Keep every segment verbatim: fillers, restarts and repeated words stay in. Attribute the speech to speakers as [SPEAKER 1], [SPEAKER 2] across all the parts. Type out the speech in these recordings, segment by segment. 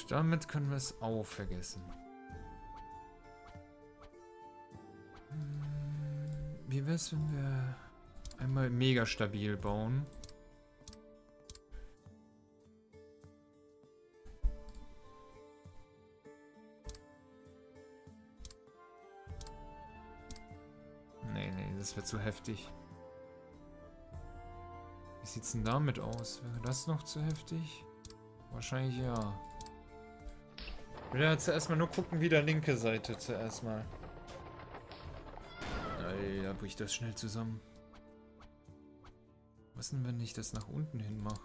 [SPEAKER 1] Gut, damit können wir es auch vergessen. Hm, Wie wäre es, wenn wir einmal mega stabil bauen? Nee, nee, das wäre zu heftig. Wie sieht's denn damit aus? Wäre das noch zu heftig? Wahrscheinlich ja. Ich will ja zuerst mal nur gucken, wie der linke Seite zuerst mal. Ey, da bricht das schnell zusammen. Was denn, wenn ich das nach unten hin mache?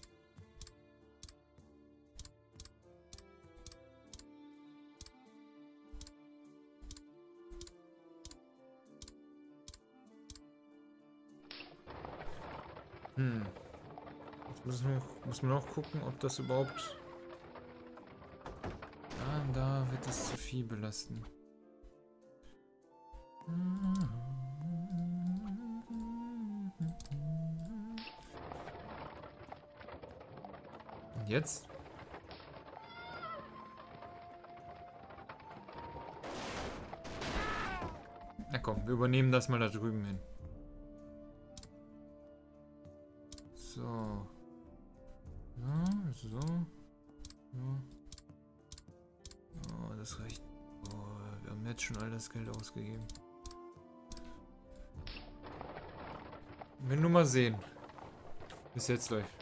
[SPEAKER 1] Hm. Jetzt muss man, noch, muss man auch gucken, ob das überhaupt... Ah, da wird das zu viel belasten. Und jetzt? Na komm, wir übernehmen das mal da drüben hin. So. Ja, so. Ja. Oh, das reicht. Oh, wir haben jetzt schon all das Geld ausgegeben. Wir nur mal sehen, wie es jetzt läuft.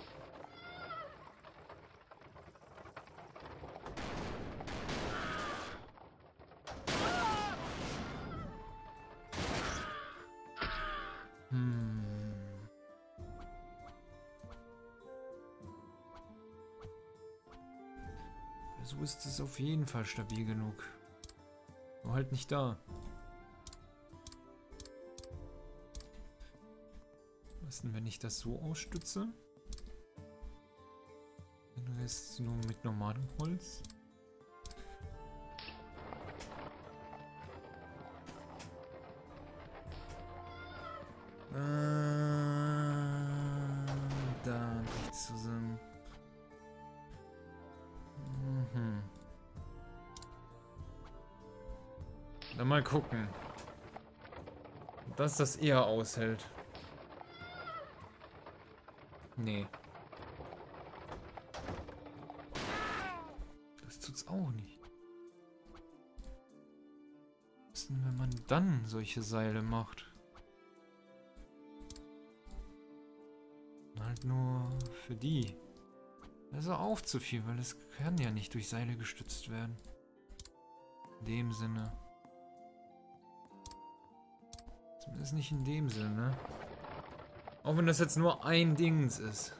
[SPEAKER 1] Hm. So ist es auf jeden Fall stabil genug. Nur halt nicht da. Was denn, wenn ich das so ausstütze? Wenn du jetzt nur mit normalem Holz? Äh, da bricht's zusammen. Mhm. Dann mal gucken, dass das eher aushält. Nee. Das tut's auch nicht. Was denn, wenn man dann solche Seile macht? Halt nur für die. Das ist auch zu viel, weil es kann ja nicht durch Seile gestützt werden. In dem Sinne. Zumindest nicht in dem Sinne. Auch wenn das jetzt nur ein Dings ist.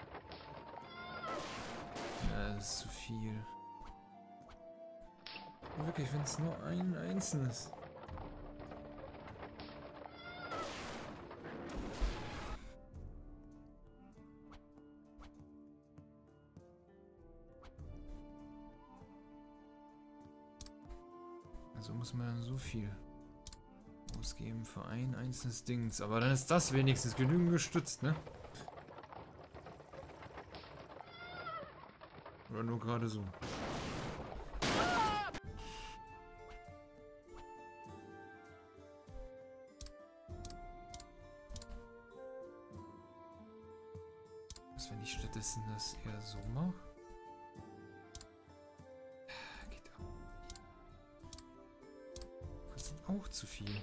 [SPEAKER 1] Ja, das ist zu viel. Wirklich, wenn es nur ein einzelnes. Also muss man dann so viel ausgeben für ein einzelnes Dings. Aber dann ist das wenigstens genügend gestützt, ne? Oder nur gerade so. Was, wenn ich stattdessen das eher so mache? Geht auch. Kostet auch zu viel.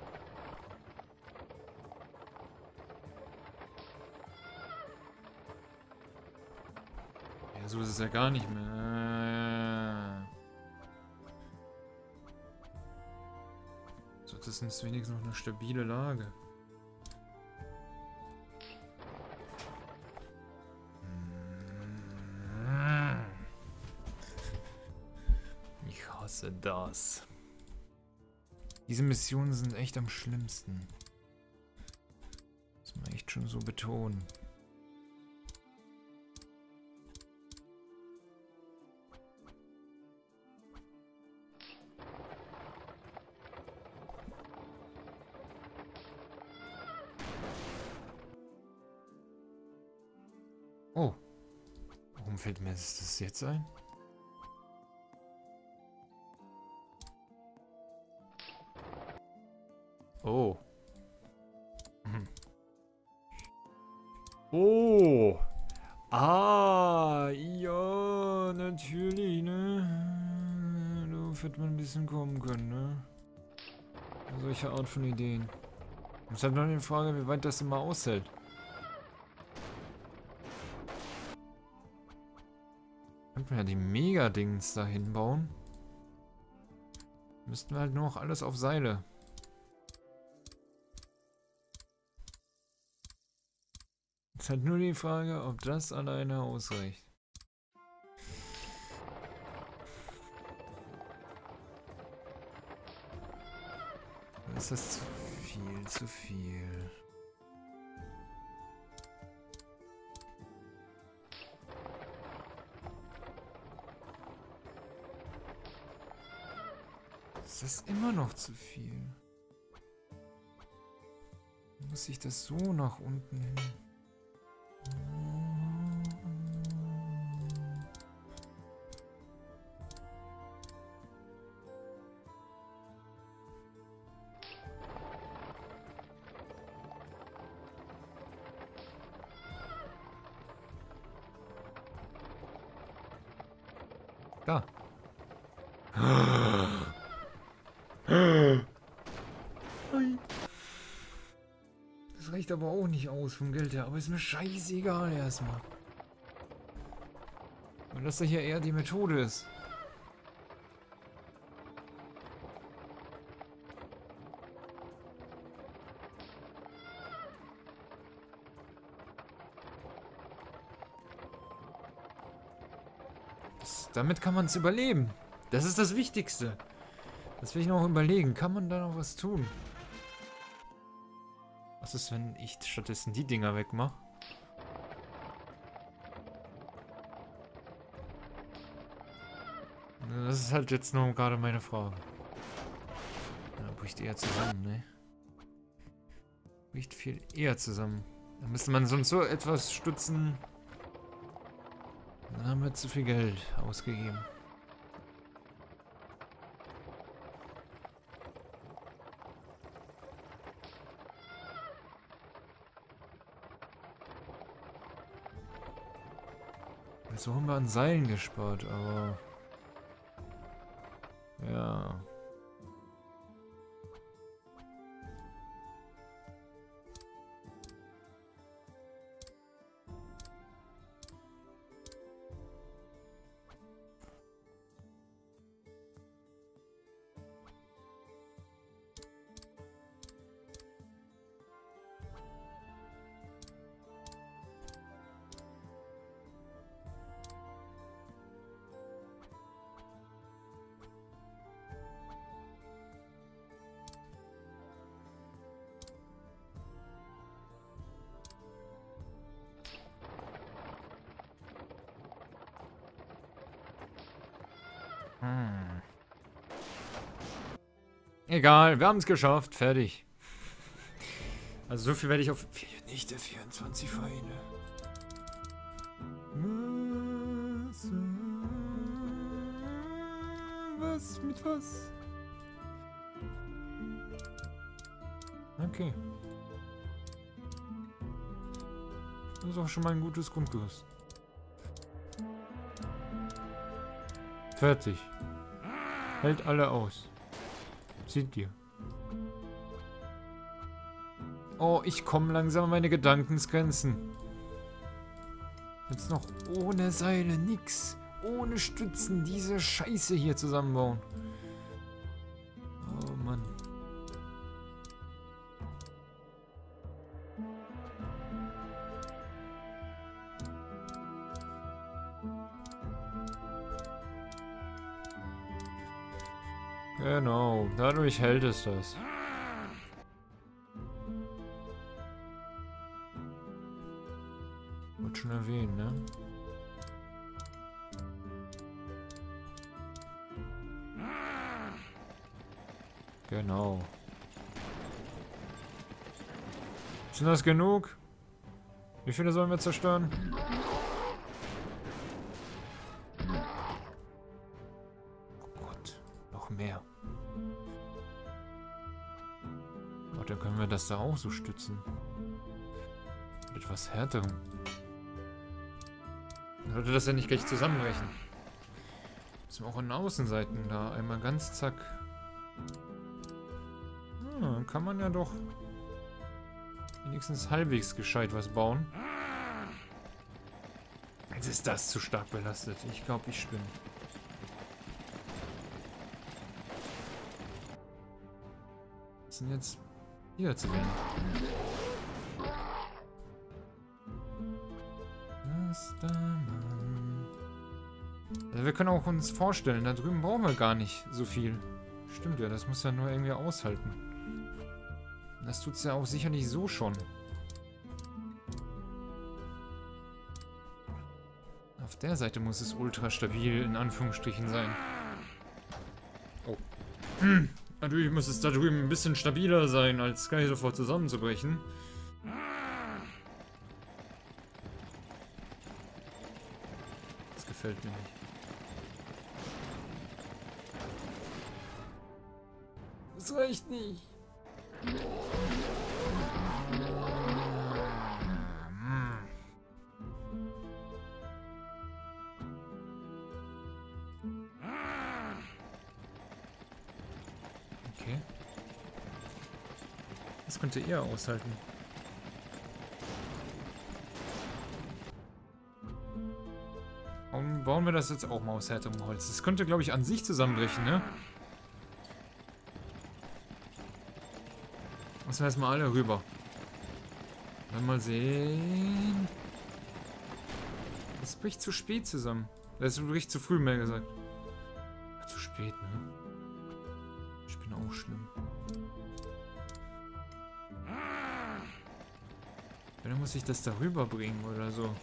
[SPEAKER 1] Ja, so ist es ja gar nicht mehr. So, das ist wenigstens noch eine stabile Lage. Ich hasse das. Diese Missionen sind echt am schlimmsten. Das muss man echt schon so betonen. Oh. Warum fällt mir das jetzt ein? Oh. Hm. Oh. Ah, ja, natürlich, ne? Darauf hätte man ein bisschen kommen können, ne? Solche Art von Ideen. Jetzt ist halt noch die Frage, wie weit das immer aushält. Könnten wir ja die Mega-Dings da hinbauen. Müssten wir halt nur noch alles auf Seile. Ist halt nur die Frage, ob das alleine ausreicht. Ist das zu viel, zu viel? Ist das immer noch zu viel? Muss ich das so nach unten hin? Da. Das reicht aber auch nicht aus vom Geld her, aber ist mir scheißegal erstmal. Weil das ja hier eher die Methode ist. Das, damit kann man es überleben. Das ist das Wichtigste. Das will ich noch überlegen. Kann man da noch was tun? Was ist, wenn ich stattdessen die Dinger wegmache? Das ist halt jetzt nur gerade meine Frage. Ja, bricht eher zusammen, ne? Bricht viel eher zusammen. Da müsste man sonst so etwas stützen. Dann haben wir zu viel Geld ausgegeben. So haben wir an Seilen gespart, aber... Ja... Hm. Egal, wir haben es geschafft. Fertig. Also so viel werde ich auf... Nicht der vierundzwanzig Feinde. Was? Mit was? Okay. Das ist auch schon mal ein gutes Grundgerüst. Fertig. Hält alle aus. Seht ihr. Oh, ich komme langsam an meine Gedankensgrenzen. Jetzt noch ohne Seile, nix. Ohne Stützen diese Scheiße hier zusammenbauen. Oh Mann. Genau, dadurch hält es das. Wollte schon erwähnen, ne? Genau. Sind das genug? Wie viele sollen wir zerstören? Oh Gott, noch mehr. Oh, dann können wir das da auch so stützen. Mit etwas härterem. Dann sollte das ja nicht gleich zusammenbrechen. Müssen wir auch an den Außenseiten da einmal ganz zack. Hm, dann kann man ja doch wenigstens halbwegs gescheit was bauen. Jetzt ist das zu stark belastet. Ich glaube, ich spinne. Was sind jetzt hier zu werden? Was da, Mann? Also wir können auch uns vorstellen, da drüben brauchen wir gar nicht so viel. Stimmt ja, das muss ja nur irgendwie aushalten. Das tut es ja auch sicherlich so schon. Auf der Seite muss es ultra stabil in Anführungsstrichen sein. Oh. Hm. Natürlich muss es da drüben ein bisschen stabiler sein, als gleich sofort zusammenzubrechen. Das gefällt mir nicht. Das reicht nicht. Okay. Das könnte er aushalten. Warum bauen wir das jetzt auch mal aus härterem Holz? Das könnte, glaube ich, an sich zusammenbrechen, ne? Müssen wir erstmal alle rüber. Mal sehen. Das bricht zu spät zusammen. Das bricht zu früh, mehr gesagt. Zu spät, ne? Ich bin auch schlimm. Ja, dann muss ich das da rüberbringen oder so.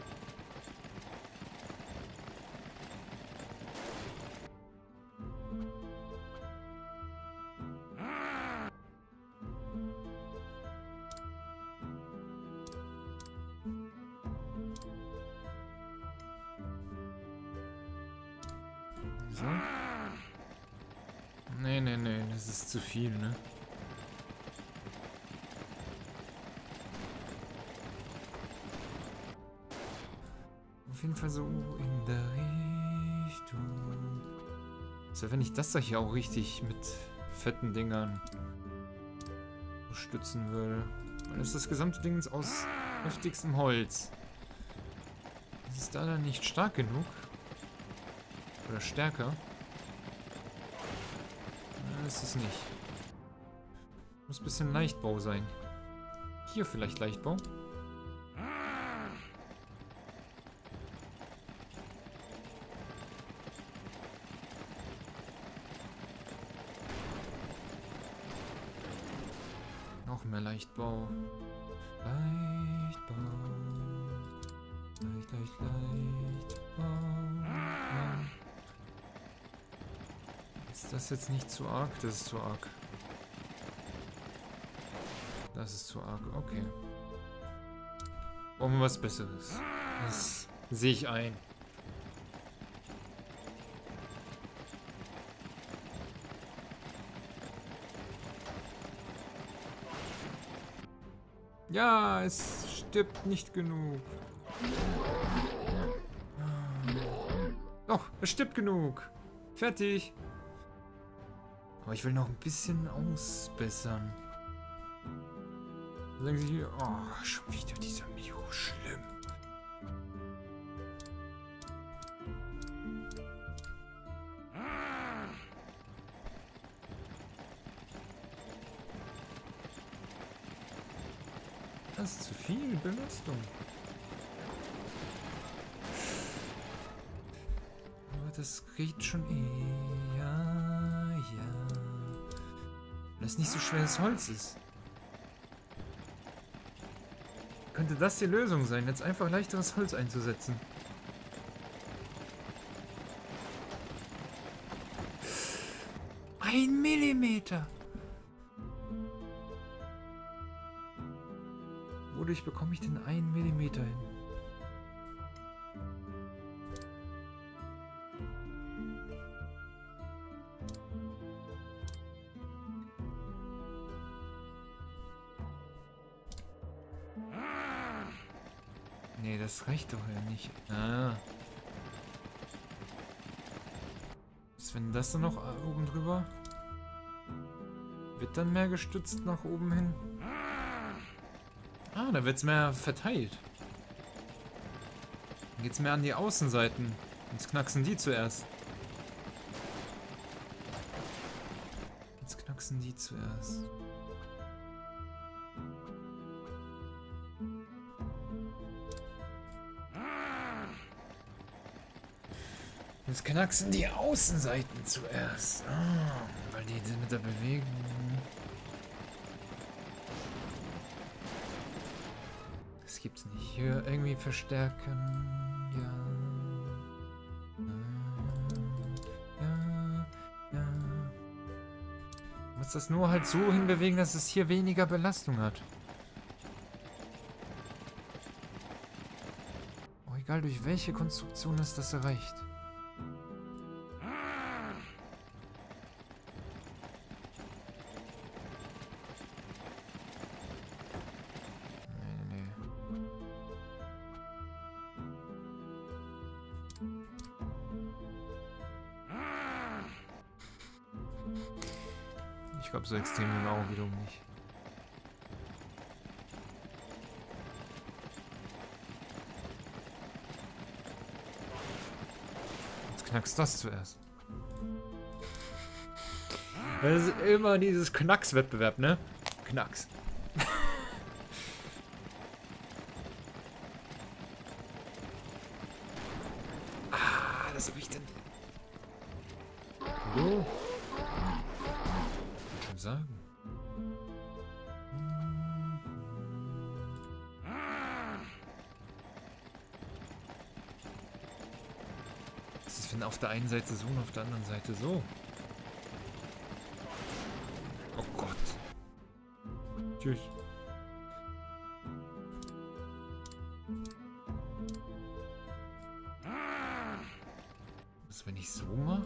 [SPEAKER 1] So. Nee, nee, nee, das ist zu viel, ne? Auf jeden Fall so in der Richtung. So, wenn ich das da hier auch richtig mit fetten Dingern stützen würde. Dann ist das gesamte Ding aus heftigstem Holz. Das ist da dann nicht stark genug. Oder stärker. Na, ist es nicht. Muss ein bisschen Leichtbau sein. Hier vielleicht Leichtbau. Noch mehr Leichtbau. Leichtbau. Leicht, leicht, Leichtbau. Ist das jetzt nicht zu arg? Das ist zu arg. Das ist zu arg, okay. Brauchen wir was Besseres. Das sehe ich ein. Ja, es stirbt nicht genug. Doch, es stirbt genug. Fertig. Aber ich will noch ein bisschen ausbessern. Dann sagen sie hier, oh, schon wieder dieser Mio, schlimm. Das ist zu viel Belastung. Aber das geht schon eh. Ja, ja. Weil das nicht so schweres Holz ist. Könnte das die Lösung sein, jetzt einfach leichteres Holz einzusetzen? Ein Millimeter! Wodurch bekomme ich denn einen Millimeter hin? Nee, das reicht doch ja nicht. Ah. Was, wenn das dann noch oben drüber? Wird dann mehr gestützt nach oben hin? Ah, da wird es mehr verteilt. Dann geht es mehr an die Außenseiten. Jetzt knacksen die zuerst. Jetzt knacksen die zuerst. Jetzt knacksen die Außenseiten zuerst. Ah, weil die sind mit der Bewegung. Das gibt's nicht. Hier irgendwie verstärken. Ja. Ja. Ja. Du musst das nur halt so hinbewegen, dass es hier weniger Belastung hat. Oh, egal durch welche Konstruktion es das erreicht. Ich glaube, so extrem im Auge wiederum nicht. Jetzt knackst das zuerst. Das ist immer dieses Knacks-Wettbewerb, ne? Knacks. Ah, das hab ich denn... Hallo? Sagen. Was ist, wenn auf der einen Seite so und auf der anderen Seite so? Oh Gott. Tschüss. Was, wenn ich so mache?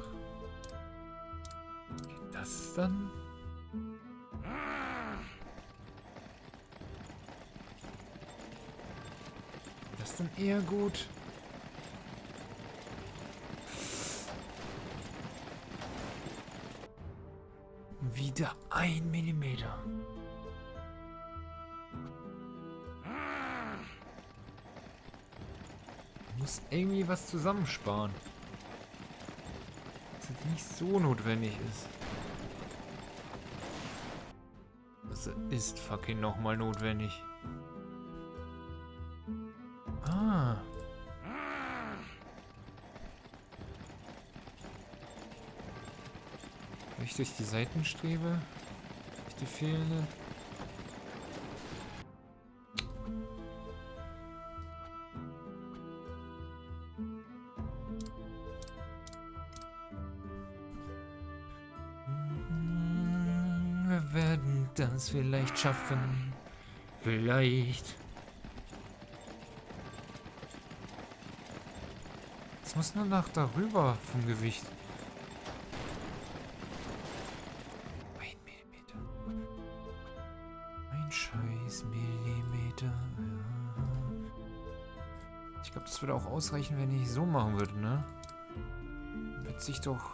[SPEAKER 1] Geht das dann? Das ist dann eher gut. Wieder ein Millimeter. Ich muss irgendwie was zusammensparen. Was jetzt nicht so notwendig ist. Das ist fucking nochmal notwendig. Ah. Ich durch die Seitenstrebe? Durch die fehlende? Wir werden das vielleicht schaffen. Vielleicht. Es muss nur nach darüber vom Gewicht. Ein Millimeter. Ein scheiß Millimeter. Ja. Ich glaube, das würde auch ausreichen, wenn ich so machen würde, ne? Wird sich doch...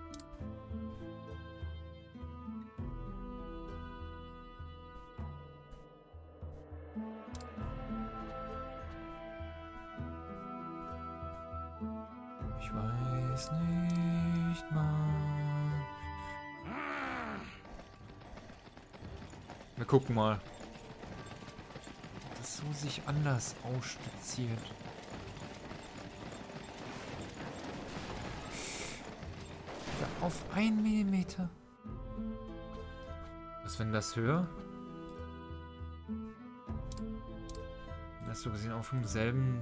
[SPEAKER 1] Ich weiß nicht mal. Wir gucken mal. Ob das so sich anders ausstütziert. Ja, auf ein Millimeter. Was, wenn das höher? Das so gesehen auf demselben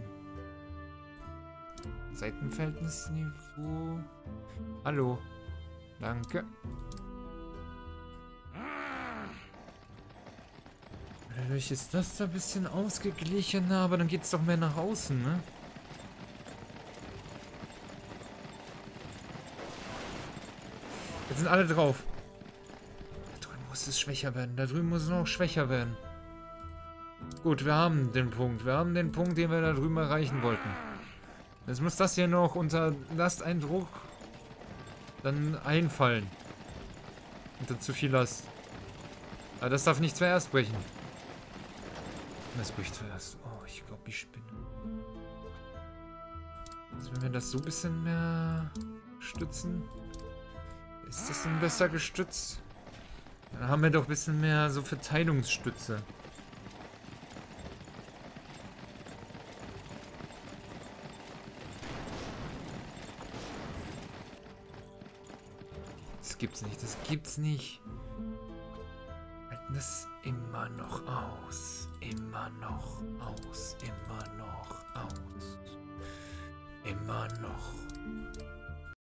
[SPEAKER 1] Seitenverhältnisniveau. Hallo. Danke. Dadurch ist das da ein bisschen ausgeglichener, aber dann geht es doch mehr nach außen, ne? Jetzt sind alle drauf. Da drüben muss es schwächer werden. Da drüben muss es noch schwächer werden. Gut, wir haben den Punkt. Wir haben den Punkt, den wir da drüben erreichen wollten. Jetzt muss das hier noch unter Lasteindruck dann einfallen. Unter zu viel Last. Aber das darf nicht zuerst brechen. Das bricht zuerst. Oh, ich glaube, ich spinne. Also wenn wir das so ein bisschen mehr stützen, ist das dann besser gestützt? Dann haben wir doch ein bisschen mehr so Verteilungsstütze. Das gibt's nicht, das gibt's nicht. Halten das immer noch aus. Immer noch aus. Immer noch aus. Immer noch.